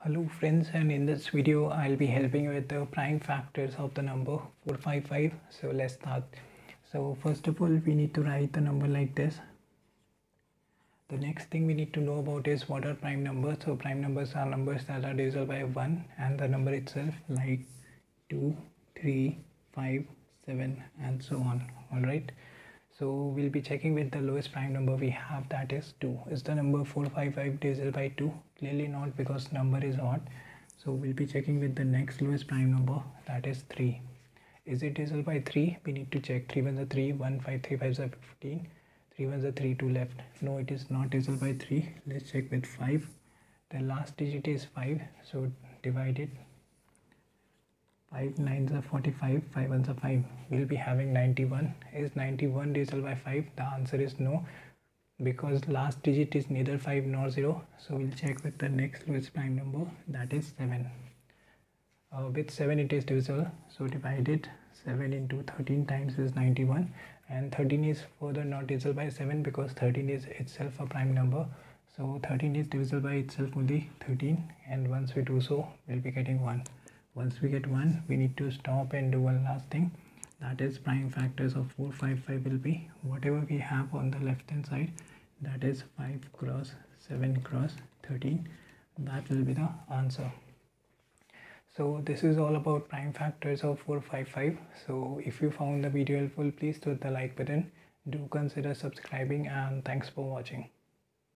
Hello friends, and in this video I'll be helping you with the prime factors of the number 455. So let's start. So first of all, we need to write the number like this. The next thing we need to know about is what are prime numbers. So prime numbers are numbers that are divisible by 1 and the number itself, like 2, 3, 5, 7 and so on. Alright. So we'll be checking with the lowest prime number we have, that is 2. Is the number 455 divisible by 2? Clearly not, because number is odd. So we'll be checking with the next lowest prime number, that is 3. Is it divisible by 3? We need to check. 3 ones are 3, 1, 5, 3 5s are 15. 3 ones are 3, 2 left. No, it is not divisible by 3. Let's check with 5. The last digit is 5, so divide it. 5 9s are 45, 5 1s are 5. We'll be having 91. Is 91 divisible by 5? The answer is no, because last digit is neither 5 nor 0. So we'll check with the next lowest prime number, that is 7. With 7 it is divisible, so divide it. 7 into 13 times is 91, and 13 is further not divisible by 7 because 13 is itself a prime number. So 13 is divisible by itself only, 13, and once we do so, we'll be getting 1. Once we get 1, we need to stop and do one last thing, that is prime factors of 455 will be whatever we have on the left hand side, that is 5 cross 7 cross 13. That will be the answer. So this is all about prime factors of 455. So if you found the video helpful, please hit the like button. Do consider subscribing, and thanks for watching.